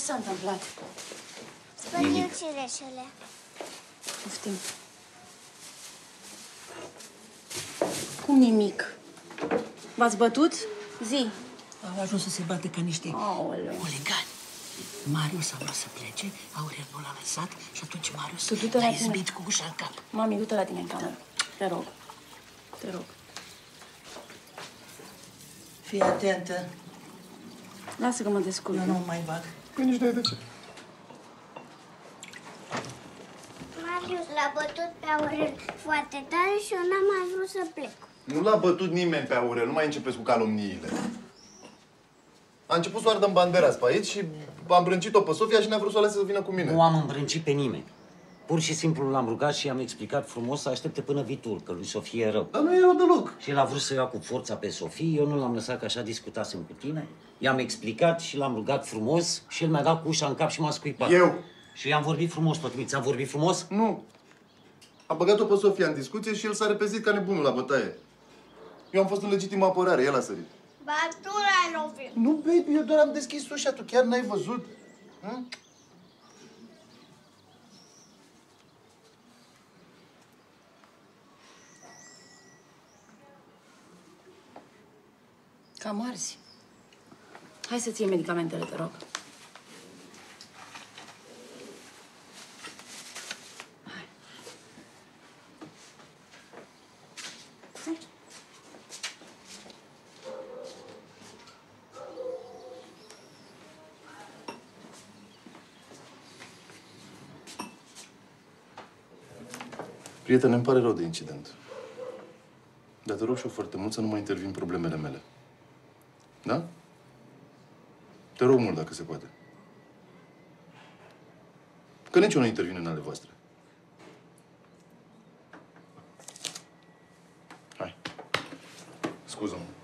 s-a întâmplat? Spăl cireșele. Poftim. Cum nimic? V-ați bătut? Zi. Au ajuns să se bată ca niște huligani. Marius a vrut să plece, Aurel nu l-a lăsat și atunci Marius l-a izbit cu ușa în cap. Mami, du-te la tine în cameră. Te rog. Te rog. Fii atentă. Lasă că mă descurc. Eu nu mai bag. Păi nici n-ai de ce. Marius l-a bătut pe Aurel foarte tare și eu n-am mai vrut să plec. Nu l-a bătut nimeni pe Aurel, nu mai începeți cu calomniile. A început să o ardă în bandera pe aici și am îmbrâncit-o pe Sofia și ne-a vrut să o lase să vină cu mine. Nu am îmbrâncit pe nimeni. Pur și simplu l-am rugat și i-am explicat frumos să aștepte până vitul, că lui Sofie e rău. Dar nu e rău deloc. Și el a vrut să ia cu forța pe Sofie, eu nu l-am lăsat, că așa discutasem cu tine. I-am explicat și l-am rugat frumos și el mi-a dat cu ușa în cap și m-a scuipat. Eu? Și i-am vorbit frumos, tot ți-am vorbit frumos? Nu. A băgat-o pe Sofia în discuție și el s-a repezit ca nebunul la bătaie. Eu am fost în legitimă apărare, el a sărit. Ba, tu l-ai lovit. Nu, baby, eu doar am deschis ușa, tu chiar n-ai văzut? Hm? Cam arzi. Hai să-ți iei medicamentele, te rog. Prietene, îmi pare rău de incident. Dar te rog și eu foarte mult să nu mai intervin problemele mele. Da? Te rog mult, dacă se poate. Că nici eu nu intervin în ale voastre. Hai. Scuză-mă.